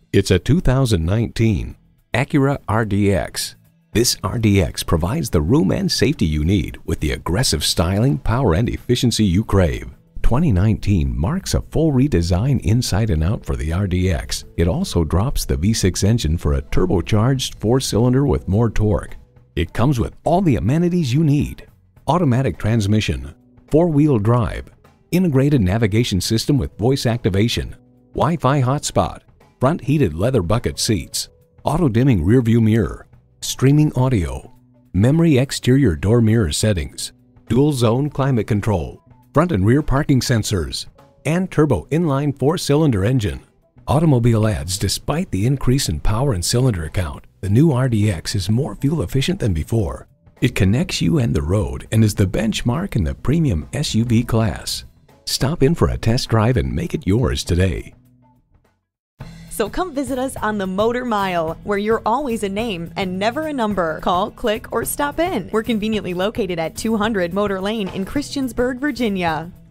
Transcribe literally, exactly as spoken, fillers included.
It's a two thousand nineteen Acura R D X. This R D X provides the room and safety you need with the aggressive styling, power, and efficiency you crave. twenty nineteen marks a full redesign inside and out for the R D X. It also drops the V six engine for a turbocharged four-cylinder with more torque. It comes with all the amenities you need: automatic transmission, four-wheel drive, integrated navigation system with voice activation, Wi-Fi hotspot, front heated leather bucket seats, auto-dimming rearview mirror, streaming audio, memory exterior door mirror settings, dual zone climate control, front and rear parking sensors, and turbo inline four-cylinder engine. Automobile adds, despite the increase in power and cylinder count, the new R D X is more fuel efficient than before. It connects you and the road and is the benchmark in the premium S U V class. Stop in for a test drive and make it yours today. So come visit us on the Motor Mile, where you're always a name and never a number. Call, click, or stop in. We're conveniently located at two hundred Motor Lane in Christiansburg, Virginia.